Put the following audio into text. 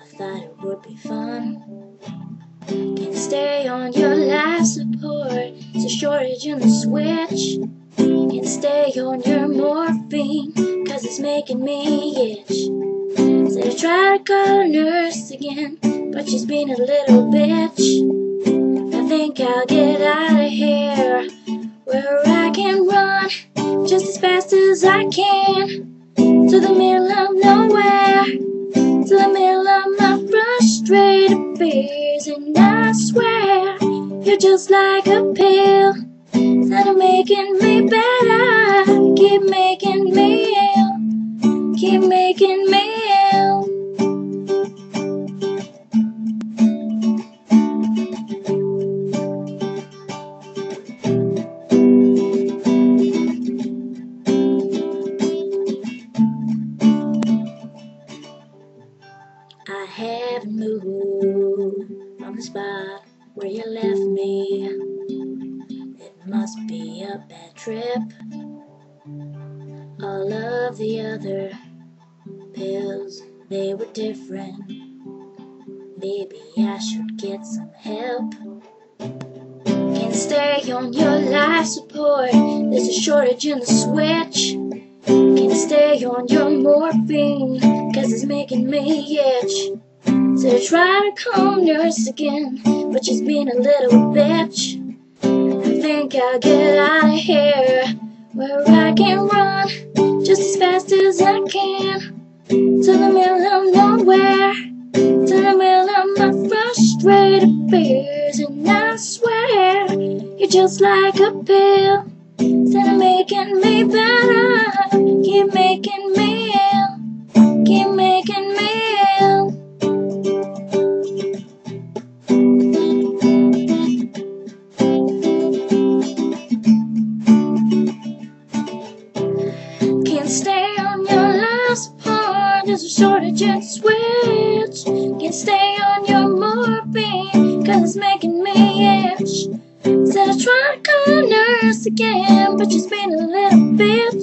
thought it would be fun. Can't stay on your life support, it's a shortage in the switch. Can't stay on your morphine, cause it's making me itch. Said I try to call a nurse again, but she's been a little bitch. I think I'll get out of here, where I can run just as fast as I can, to the middle of nowhere, to the middle of my frustrated fears. And I swear, you're just like a pill, instead of making me better, keep making me ill, keep making me ill. I haven't moved from the spot where you left me. It must be a bad trip. All of the other pills, they were different. Maybe I should get some help. Can't stay on your life support, there's a shortage in the switch. Can't stay on your morphine, cause it's making me itch. So I try to call a nurse again, but she's been a little bitch. I think I'll get out of here, where I can run just as fast as I can, to the middle of nowhere, to the middle of my frustrated fears. And I swear, you're just like a pill, instead of making me better, keep making me ill, keep making me ill. Can't stay on your life support, there's a shortage in the switch. Can't stay on your morphine, cause it's making me itch. Said I tried to call a nurse again, but she's been a little bitch.